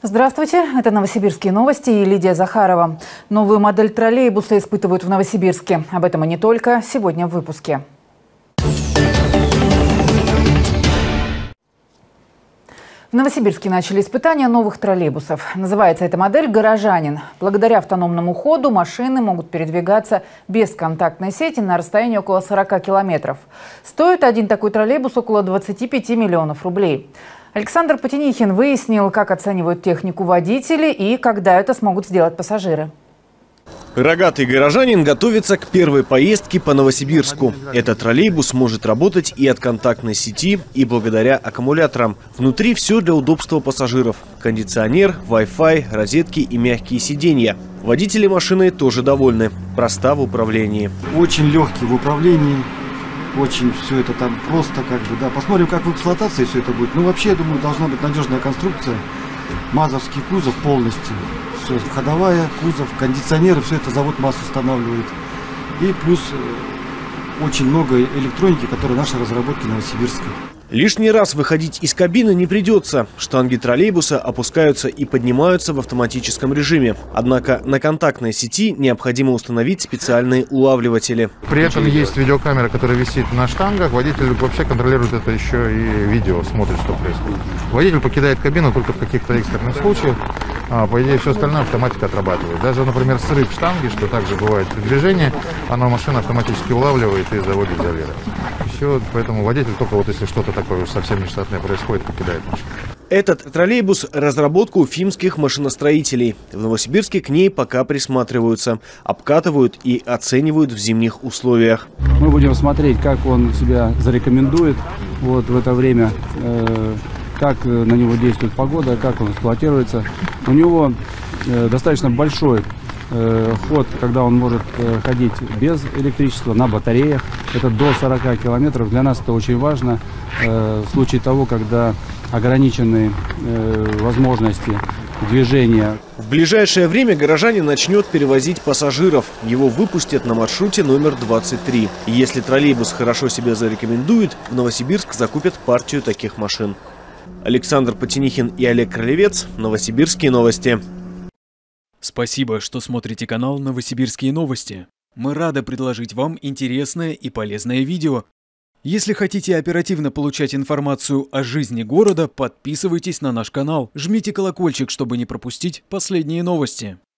Здравствуйте, это Новосибирские новости и Лидия Захарова. Новую модель троллейбуса испытывают в Новосибирске. Об этом и не только. Сегодня в выпуске. В Новосибирске начали испытания новых троллейбусов. Называется эта модель «Горожанин». Благодаря автономному ходу машины могут передвигаться без контактной сети на расстоянии около 40 километров. Стоит один такой троллейбус около 25 миллионов рублей. Александр Потенихин выяснил, как оценивают технику водители и когда это смогут сделать пассажиры. Рогатый горожанин готовится к первой поездке по Новосибирску. Этот троллейбус может работать и от контактной сети, и благодаря аккумуляторам. Внутри все для удобства пассажиров. Кондиционер, Wi-Fi, розетки и мягкие сиденья. Водители машины тоже довольны. Проста в управлении. Очень легкий в управлении. Очень все это там просто да. Посмотрим, как в эксплуатации все это будет. Ну, вообще, я думаю, должна быть надежная конструкция. МАЗовский кузов полностью. Все, ходовая, кузов, кондиционеры, все это завод МАЗ устанавливает. И плюс очень много электроники, которая наша разработки Новосибирска. Лишний раз выходить из кабины не придется. Штанги троллейбуса опускаются и поднимаются в автоматическом режиме. Однако на контактной сети необходимо установить специальные улавливатели. При этом есть видеокамера, которая висит на штангах. Водитель вообще контролирует это еще и видео, смотрит, что происходит. Водитель покидает кабину только в каких-то экстренных случаях. По идее, все остальное автоматика отрабатывает. Даже, например, срыв штанги, что также бывает при движении, машина автоматически улавливает и заводит изолирует. Все, поэтому водитель только вот если что-то такое уж совсем нештатное происходит, покидает машину. Этот троллейбус – разработка уфимских машиностроителей. В Новосибирске к ней пока присматриваются, обкатывают и оценивают в зимних условиях. Мы будем смотреть, как он себя зарекомендует в это время, как на него действует погода, как он эксплуатируется. У него достаточно большой ход, когда он может ходить без электричества, на батареях. Это до 40 километров. Для нас это очень важно в случае того, когда ограничены возможности движения. В ближайшее время горожанин начнет перевозить пассажиров. Его выпустят на маршруте номер 23. И если троллейбус хорошо себя зарекомендует, в Новосибирск закупят партию таких машин. Александр Потенихин и Олег Кролевец. Новосибирские новости. Спасибо, что смотрите канал «Новосибирские новости». Мы рады предложить вам интересное и полезное видео. Если хотите оперативно получать информацию о жизни города, подписывайтесь на наш канал, жмите колокольчик, чтобы не пропустить последние новости.